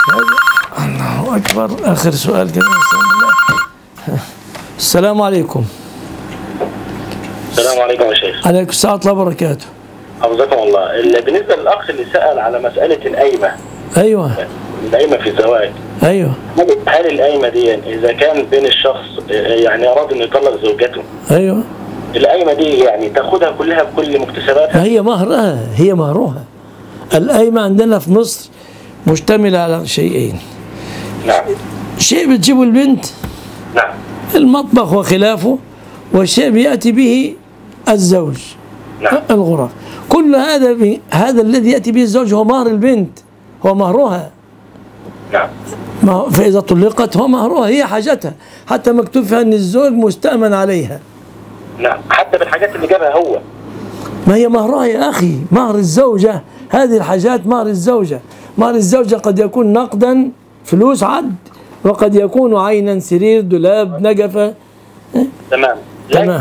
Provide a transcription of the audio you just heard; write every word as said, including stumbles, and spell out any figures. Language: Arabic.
الله أكبر. آخر سؤال كده. السلام عليكم. السلام عليكم يا شيخ. عليكم السلام ورحمة الله وبركاته. حفظكم الله. بالنسبة للأخ اللي سأل على مسألة القايمة. أيوه. القايمة في الزواج. أيوه. هل القايمة دي إذا كان بين الشخص يعني أراد إنه يطلق زوجته. أيوه. القايمة دي يعني تاخدها كلها بكل مكتسباتها؟ هي مهرها، هي مهرها. القايمة عندنا في مصر مشتملة على شيئين. نعم. شيء بتجيبه البنت. نعم. المطبخ وخلافه، والشيء بيأتي به الزوج. نعم. الغرف. كل هذا هذا الذي يأتي به الزوج هو مهر البنت، هو مهرها. نعم. فإذا طلقت هو مهرها، هي حاجتها، حتى مكتوب فيها أن الزوج مستأمن عليها. نعم. حتى بالحاجات اللي جابها هو. ما هي مهرها يا أخي، مهر الزوجة، هذه الحاجات مهر الزوجة. مهر الزوجة قد يكون نقدا، فلوس عد، وقد يكون عينا، سرير، دولاب، نجفة. تمام. تمام.